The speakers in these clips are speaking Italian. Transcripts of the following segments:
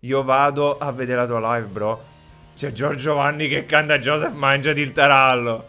Io vado a vedere la tua live, bro. C'è Giorgio Vanni che canta Joseph mangiati il tarallo.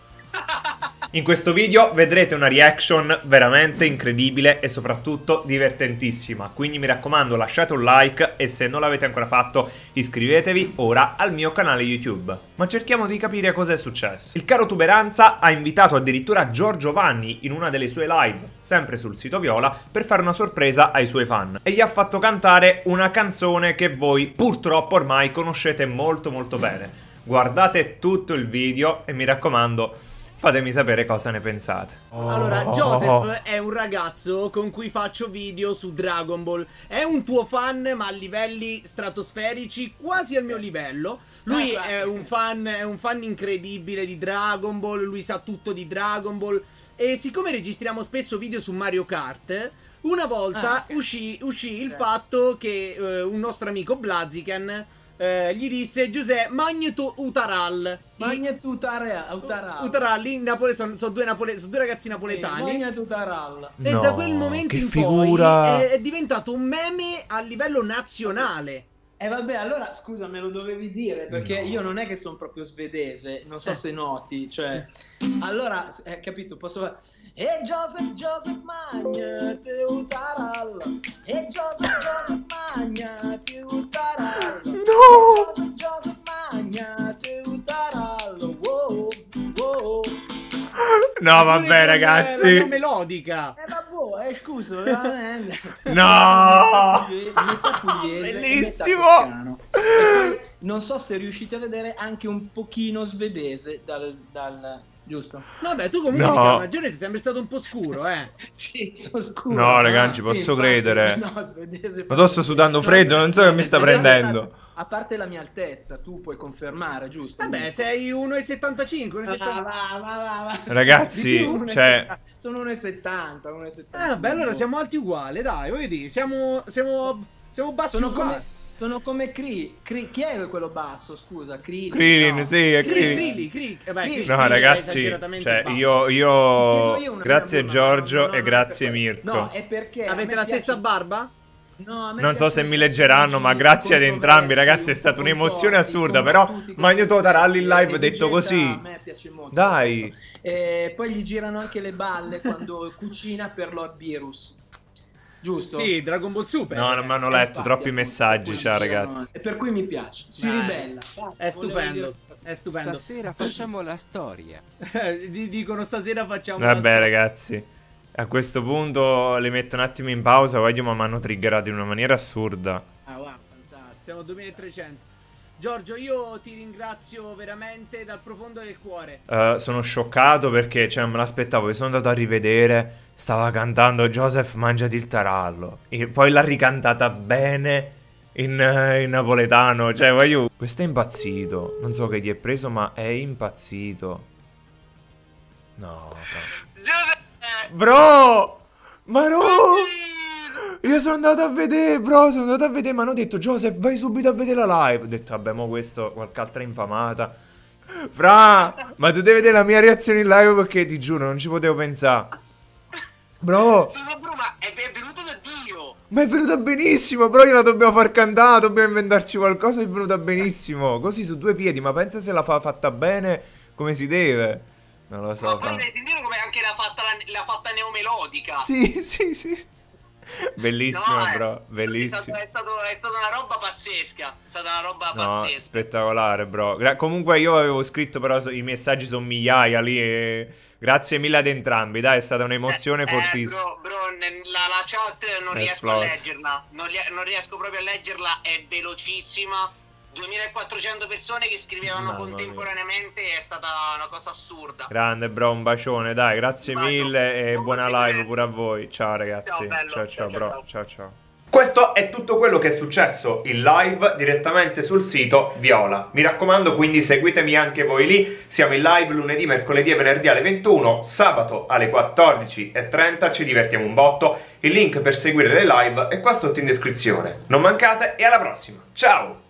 In questo video vedrete una reaction veramente incredibile e soprattutto divertentissima. Quindi mi raccomando, lasciate un like e se non l'avete ancora fatto iscrivetevi ora al mio canale YouTube. Ma cerchiamo di capire cosa è successo. Il caro Tuberanza ha invitato addirittura Giorgio Vanni in una delle sue live, sempre sul sito Viola, per fare una sorpresa ai suoi fan. E gli ha fatto cantare una canzone che voi purtroppo ormai conoscete molto bene. Guardate tutto il video e mi raccomando, fatemi sapere cosa ne pensate. Allora, Joseph è un ragazzo con cui faccio video su Dragon Ball. È un tuo fan, ma a livelli stratosferici, quasi al mio livello. Lui è un fan incredibile di Dragon Ball, lui sa tutto di Dragon Ball. E siccome registriamo spesso video su Mario Kart, una volta uscì il fatto che un nostro amico Blaziken gli disse: Giuseppe, magneto Utaral. Magneto Utaral. Utaral in Napoli sono due ragazzi napoletani. Magneto Utaral. E da quel momento in poi è diventato un meme a livello nazionale. E vabbè, allora scusa, me lo dovevi dire, perché io non è che sono proprio svedese, non so se noti, cioè. Allora, capito, posso fare. E Joseph Magnate Utaral. E Joseph Magnate Utaral. No! Joseph Magnate Utaral. Wow, wow. No, vabbè, ragazzi. La melodica. Vabbè, scusa, veramente. No! Metà pugliese, bellissimo! metà poi, non so se riuscite a vedere anche un pochino svedese dal giusto? Vabbè, tu comunque di Carnagione sei sempre stato un po' scuro, Sì, sono scuro. No, raga, non ci posso credere. No, svedese. Ma tu sto sudando freddo, non so che mi sta prendendo. A parte la mia altezza, tu puoi confermare, giusto? Vabbè, sei 1,75, 1,70. Va. Ragazzi, cioè... Sono 1,70, 1,70. Vabbè, allora siamo alti uguali, dai, voglio dire, siamo bassi uguali. Sono come Chi è quello basso, scusa? Krillin, no. sì, è Krillin. No, ragazzi, cioè io grazie Giorgio e grazie Mirko. No, è perché avete la stessa barba? No, non so se mi leggeranno, ma grazie ad entrambi, ragazzi, è stata un'emozione assurda. Però Magneto Taralli in live detto così. A me piace molto. Dai. E poi gli girano anche le balle quando cucina per Lord Beerus. Giusto? Sì, Dragon Ball Super. No, non mi hanno letto troppi messaggi, ciao ragazzi. E per cui mi piace, si ribella. È stupendo, è stupendo. Stasera facciamo la storia. Dicono stasera facciamo la storia. Vabbè, storia. ragazzi, a questo punto li metto un attimo in pausa, voglio, ma mi hanno triggerato in una maniera assurda. Ah, wow, fantastico. Siamo a 2300. Giorgio, io ti ringrazio veramente dal profondo del cuore. Sono scioccato perché, cioè, non me l'aspettavo. Io sono andato a rivedere. Stava cantando Joseph mangiati il tarallo. E poi l'ha ricantata bene in napoletano. Cioè, voglio... Questo è impazzito. Non so che gli è preso, ma è impazzito. No, bro! Ma no! Io sono andato a vedere, bro, ma hanno detto Joseph, vai subito a vedere la live. Ho detto, vabbè, mo questo, qualche altra infamata. Fra, ma tu devi vedere la mia reazione in live perché ti giuro, non ci potevo pensare. Bro, ma è venuto da Dio. Ma è venuta benissimo, bro, gliela dobbiamo far cantare, dobbiamo inventarci qualcosa, è venuta benissimo. Così su due piedi, ma pensa se l'ha fatta bene come si deve. Non lo so. Ma poi devi sentire come anche l'ha fatta neomelodica. Sì. Bellissimo, no, bro, bellissimo. È stata una roba pazzesca. È stata una roba pazzesca. Spettacolare, bro. Comunque io avevo scritto, però i messaggi sono migliaia lì e... Grazie mille ad entrambi, dai, è stata un'emozione fortissima. Bro, la chat non riesco a leggerla. Non riesco proprio a leggerla, è velocissima. 2400 persone che scrivevano contemporaneamente, è stata una cosa assurda. Grande, bro, un bacione, dai, grazie mille e buona live pure a voi. Ciao ragazzi, ciao bro, ciao. Questo è tutto quello che è successo in live direttamente sul sito Viola. Mi raccomando, quindi seguitemi anche voi lì. Siamo in live lunedì, mercoledì e venerdì alle 21, sabato alle 14:30, ci divertiamo un botto. Il link per seguire le live è qua sotto in descrizione. Non mancate e alla prossima. Ciao!